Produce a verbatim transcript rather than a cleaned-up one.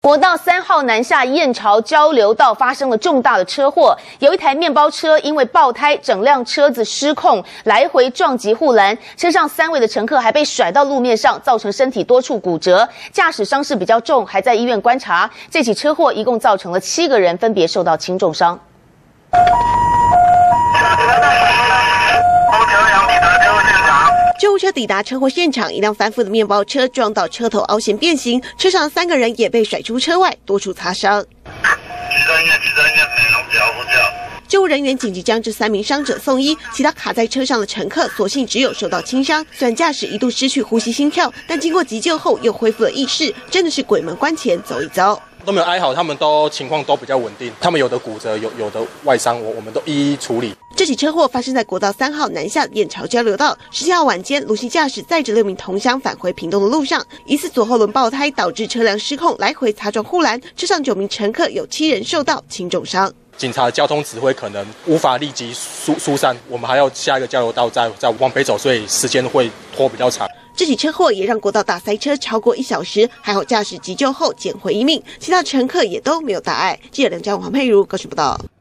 国道三号南下燕巢交流道发生了重大的车祸，有一台面包车因为爆胎，整辆车子失控，来回撞击护栏，车上三位的乘客还被甩到路面上，造成身体多处骨折，驾驶伤势比较重，还在医院观察。这起车祸一共造成了七个人分别受到轻重伤。 救护车抵达车祸现场，一辆翻覆的面包车撞到车头凹陷变形，车上三个人也被甩出车外，多处擦伤。救护人员紧急将这三名伤者送医，其他卡在车上的乘客所幸只有受到轻伤。虽然驾驶一度失去呼吸心跳，但经过急救后又恢复了意识，真的是鬼门关前走一遭。 都没有哀嚎，他们都情况都比较稳定。他们有的骨折，有有的外伤，我我们都一一处理。 这起车祸发生在国道三号南下燕巢交流道。十七号晚间，卢姓驾驶载着六名同乡返回屏东的路上，疑似左后轮爆胎，导致车辆失控，来回擦撞护栏。车上九名乘客有七人受到轻重伤。 警察交通指挥可能无法立即疏疏散，我们还要下一个交流道再再往北走，所以时间会拖比较长。 这起车祸也让国道大塞车超过一小时，还好驾驶急救后捡回一命，其他乘客也都没有大碍。记者梁家煌、黄佩如高雄报道。